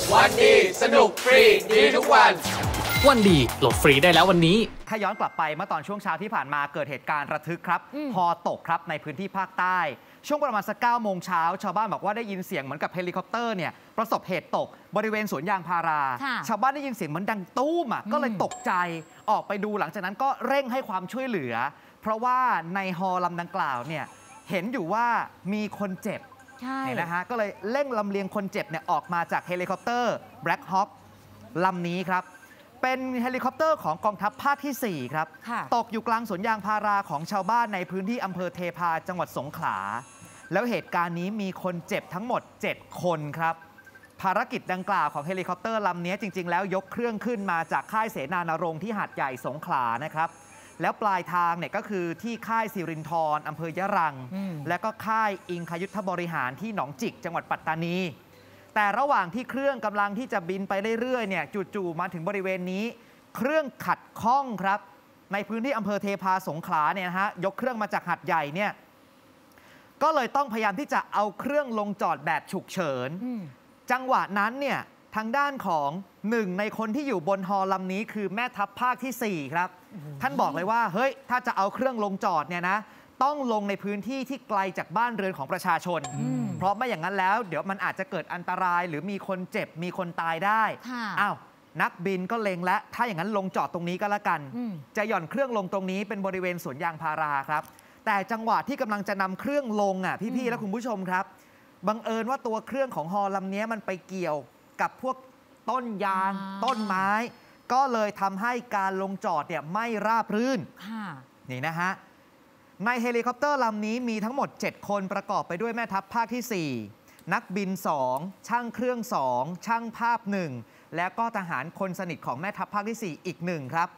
วันดีสนุกฟรีดีทุกวันวันดีโหลดฟรีได้แล้ววันนี้ถ้าย้อนกลับไปเมื่อตอนช่วงเช้าที่ผ่านมาเกิดเหตุการณ์ระทึกครับฮอตกครับในพื้นที่ภาคใต้ช่วงประมาณสัก 9 โมงเช้าชาวบ้านบอกว่าได้ยินเสียงเหมือนกับเฮลิคอปเตอร์เนี่ยประสบเหตุตกบริเวณสวนยางพาราชาวบ้านได้ยินเสียงเหมือนดังตู้มก็เลยตกใจออกไปดูหลังจากนั้นก็เร่งให้ความช่วยเหลือเพราะว่าในฮอลำดังกล่าวเนี่ยเห็นอยู่ว่ามีคนเจ็บเนี่ยนะฮะก็เลยเร่งลำเลียงคนเจ็บเนี่ยออกมาจากเฮลิคอปเตอร์ Black Hawk ลำนี้ครับเป็นเฮลิคอปเตอร์ของกองทัพภาคที่ 4 ครับตกอยู่กลางสวนยางพาราของชาวบ้านในพื้นที่อำเภอเทพาจังหวัดสงขลาแล้วเหตุการณ์นี้มีคนเจ็บทั้งหมด 7 คนครับภารกิจดังกล่าวของเฮลิคอปเตอร์ลำนี้จริงๆแล้วยกเครื่องขึ้นมาจากค่ายเสนานรงค์ที่หาดใหญ่สงขลานะครับแล้วปลายทางเนี่ยก็คือที่ค่ายสิรินธรอำเภอยะรังและก็ค่ายอิงคยุทธบริหารที่หนองจิกจังหวัดปัตตานีแต่ระหว่างที่เครื่องกำลังที่จะบินไปเรื่อยๆเนี่ยจู่ๆมาถึงบริเวณนี้เครื่องขัดข้องครับในพื้นที่อำเภอเทพาสงขลาเนี่ยนะฮะยกเครื่องมาจากหาดใหญ่เนี่ยก็เลยต้องพยายามที่จะเอาเครื่องลงจอดแบบฉุกเฉินจังหวะนั้นเนี่ยทางด้านของหนึ่งในคนที่อยู่บนฮอลำนี้คือแม่ทัพภาคที่ 4 ครับท่านบอกเลยว่าเฮ้ยถ้าจะเอาเครื่องลงจอดเนี่ยนะต้องลงในพื้นที่ที่ไกลจากบ้านเรือนของประชาชนเพราะไม่อย่างนั้นแล้วเดี๋ยวมันอาจจะเกิดอันตรายหรือมีคนเจ็บมีคนตายได้อ้าวนักบินก็เล็งและถ้าอย่างนั้นลงจอดตรงนี้ก็แล้วกันจะหย่อนเครื่องลงตรงนี้เป็นบริเวณสวนยางพาราครับแต่จังหวะที่กำลังจะนำเครื่องลงพี่ๆและคุณผู้ชมครับบังเอิญว่าตัวเครื่องของฮอลำนี้มันไปเกี่ยวกับพวกต้นยางต้นไม้ก็เลยทำให้การลงจอดเนี่ยไม่ราบรื่นนี่นะฮะในเฮลิคอปเตอร์ลำนี้มีทั้งหมด 7 คนประกอบไปด้วยแม่ทัพภาคที่ 4 นักบิน 2 ช่างเครื่อง 2 ช่างภาพ 1 แล้วก็ทหารคนสนิทของแม่ทัพภาคที่ 4 อีก 1 ครับ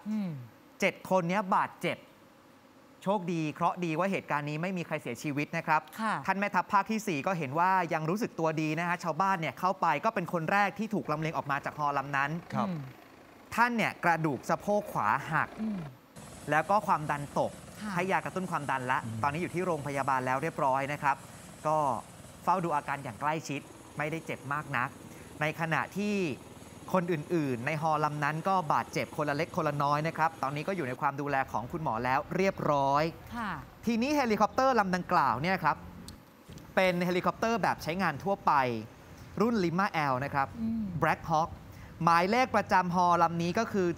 7 คนนี้บาดเจ็บโชคดีเคราะห์ดีว่าเหตุการณ์นี้ไม่มีใครเสียชีวิตนะครับท่านแม่ทัพภาคที่ 4 ก็เห็นว่ายังรู้สึกตัวดีนะฮะชาวบ้านเนี่ยเข้าไปก็เป็นคนแรกที่ถูกลำเลียงออกมาจากฮอลำนั้นท่านเนี่ยกระดูกสะโพกขวาหักแล้วก็ความดันตกให้ยากระตุ้นความดันละตอนนี้อยู่ที่โรงพยาบาลแล้วเรียบร้อยนะครับก็เฝ้าดูอาการอย่างใกล้ชิดไม่ได้เจ็บมากนักในขณะที่คนอื่นๆในฮอลำนั้นก็บาดเจ็บคนละเล็กคนละน้อยนะครับตอนนี้ก็อยู่ในความดูแลของคุณหมอแล้วเรียบร้อยทีนี้เฮลิคอปเตอร์ลำดังกล่าวเนี่ยครับเป็นเฮลิคอปเตอร์แบบใช้งานทั่วไปรุ่น Lima L นะครับ Black Hawk หมายเลขประจำฮอลำนี้ก็คือ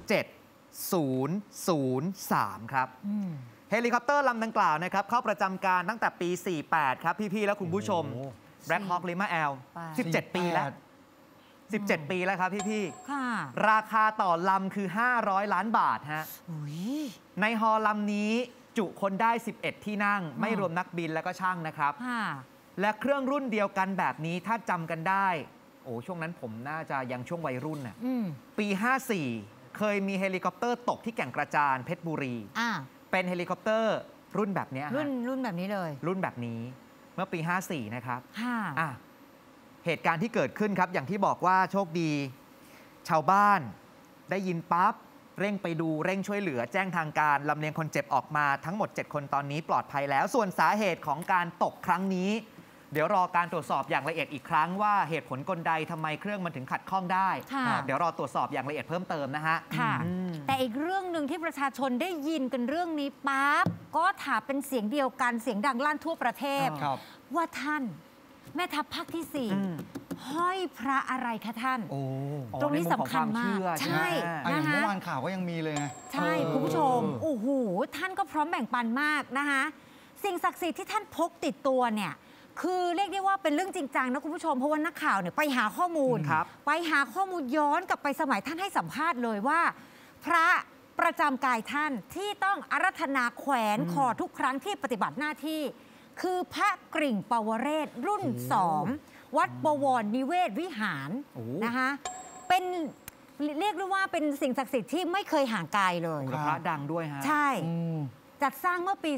7003 ครับเฮลิคอปเตอร์ลำดังกล่าวนะครับเข้าประจำการตั้งแต่ปี 48 ครับพี่ๆและคุณผู้ชม Black Hawk Lima L 17 ปีแล้ว17 ปีแล้วครับพี่ๆราคาต่อลำคือ500 ล้านบาทฮะในฮอลำนี้จุคนได้11 ที่นั่งไม่รวมนักบินแล้วก็ช่างนะครับและเครื่องรุ่นเดียวกันแบบนี้ถ้าจำกันได้โอ้ช่วงนั้นผมน่าจะยังช่วงวัยรุ่นน่ะปี 54 เคยมีเฮลิคอปเตอร์ตกที่แก่งกระจานเพชรบุรีเป็นเฮลิคอปเตอร์รุ่นแบบนี้รุ่นแบบนี้เลยรุ่นแบบนี้เมื่อปี 54 นะครับเหตุการณ์ที่เกิดขึ้นครับอย่างที่บอกว่าโชคดีชาวบ้านได้ยินปั๊บเร่งไปดูเร่งช่วยเหลือแจ้งทางการลำเลียงคนเจ็บออกมาทั้งหมด 7 คนตอนนี้ปลอดภัยแล้วส่วนสาเหตุของการตกครั้งนี้เดี๋ยวรอการตรวจสอบอย่างละเอียดอีกครั้งว่าเหตุผลกลใดทำไมเครื่องมันถึงขัดข้องได้เดี๋ยวรอตรวจสอบอย่างละเอียดเพิ่มเติมนะฮะแต่อีกเรื่องหนึ่งที่ประชาชนได้ยินกันเรื่องนี้ปั๊บก็ถามเป็นเสียงเดียวกันเสียงดังลั่นทั่วประเทศว่าท่านแม่ทัพภาคที่ 4 ห้อยพระอะไรคะท่านตรงนี้สำคัญมากใช่นะคะเมื่อวานข่าวก็ยังมีเลยใช่คุณผู้ชมโอ้โหท่านก็พร้อมแบ่งปันมากนะคะสิ่งศักดิ์สิทธิ์ที่ท่านพกติดตัวเนี่ยคือเรียกได้ว่าเป็นเรื่องจริงจังนะคุณผู้ชมเพราะว่านักข่าวเนี่ยไปหาข้อมูลย้อนกลับไปสมัยท่านให้สัมภาษณ์เลยว่าพระประจำกายท่านที่ต้องอาราธนาแขวนคอทุกครั้งที่ปฏิบัติหน้าที่คือพระกริ่งปวเรศรุ่น 2 วัดบวรนิเวศวิหารนะคะเป็นเรียกได้ว่าเป็นสิ่งศักดิ์สิทธิ์ที่ไม่เคยห่างไกลเลยพระดังด้วยฮะใช่จัดสร้างเมื่อปี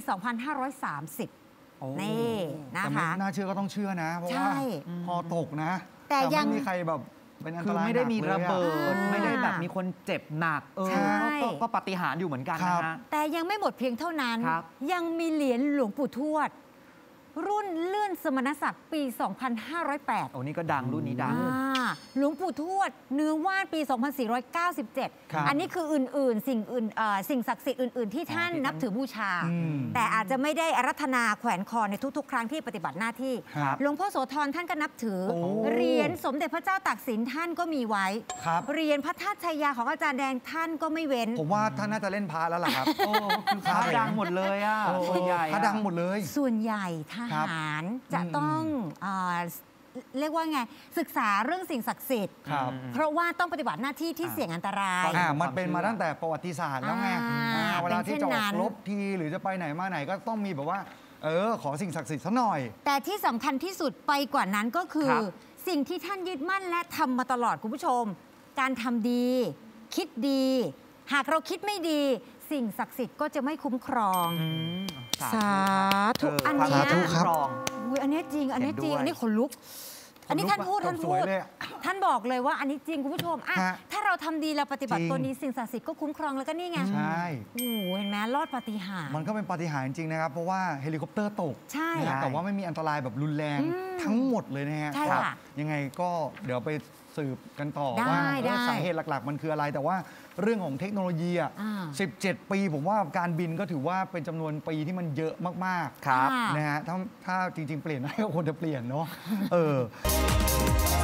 2530นี่นะคะน่าเชื่อก็ต้องเชื่อนะเพราะว่าพอตกนะแต่ยังไม่มีใครแบบเป็นอันตรายไม่ได้มีระเบิดไม่ได้แบบมีคนเจ็บหนักก็ปาฏิหาริย์อยู่เหมือนกันนะฮะแต่ยังไม่หมดเพียงเท่านั้นยังมีเหรียญหลวงปู่ทวดรุ่นเลื่อนสมณศักดิ์ปี 2508 โอ้นี่ก็ดังรุ่นนี้ดังหลวงปู่ทวดเนื้อว่านปี 2497 อันนี้คืออื่นๆสิ่งศักดิ์สิทธิ์อื่นๆที่ท่านนับถือบูชา แต่อาจจะไม่ได้อารัธนาแขวนคอในทุกๆ ครั้งที่ปฏิบัติหน้าที่หลวงพ่อโสธรท่านก็นับถือเหรียญสมเด็จพระเจ้าตากสินท่านก็มีไว้เหรียญพระธาตุชัยยาของอาจารย์แดงท่านก็ไม่เว้นผมว่าท่านน่าจะเล่นพระแล้วล่ะครับคือพระดังหมดเลยอ่ะส่วนใหญ่พระดังหมดเลยส่วนใหญ่ทหารจะต้องเรียกว่าไงศึกษาเรื่องสิ่งศักดิ์สิทธิ์เพราะว่าต้องปฏิบัติหน้าที่ที่เสี่ยงอันตรายมันเป็นมาตั้งแต่ประวัติศาสตร์แล้วไงเวลาที่จะออกรบทีหรือจะไปไหนมาไหนก็ต้องมีแบบว่าขอสิ่งศักดิ์สิทธิ์สักหน่อยแต่ที่สำคัญที่สุดไปกว่านั้นก็คือสิ่งที่ท่านยึดมั่นและทำมาตลอดคุณผู้ชมการทำดีคิดดีหากเราคิดไม่ดีสิ่งศักดิ์สิทธิ์ก็จะไม่คุ้มครองสาธุอันนี้อันนี้จริงอันนี้จริงอันนี้ขนลุกอันนี้ท่านพูดท่านบอกเลยว่าอันนี้จริงคุณผู้ชมถ้าเราทำดีเราปฏิบัติตัวนี้สิ่งศักดิ์สิทธิ์ก็คุ้มครองแล้วก็นี่ไงใช่โอ้เห็นไหมรอดปาฏิหาริย์มันก็เป็นปาฏิหาริย์จริงนะครับเพราะว่าเฮลิคอปเตอร์ตกใช่แต่ว่าไม่มีอันตรายแบบรุนแรงทั้งหมดเลยนะฮะยังไงก็เดี๋ยวไปสืบกันต่อว่าสาเหตุหลักๆมันคืออะไรแต่ว่าเรื่องของเทคโนโลยี17 ปีผมว่าการบินก็ถือว่าเป็นจำนวนปีที่มันเยอะมากๆนะฮะถ้าจริงๆเปลี่ยนได้ก็ควรจะเปลี่ยนเนาะ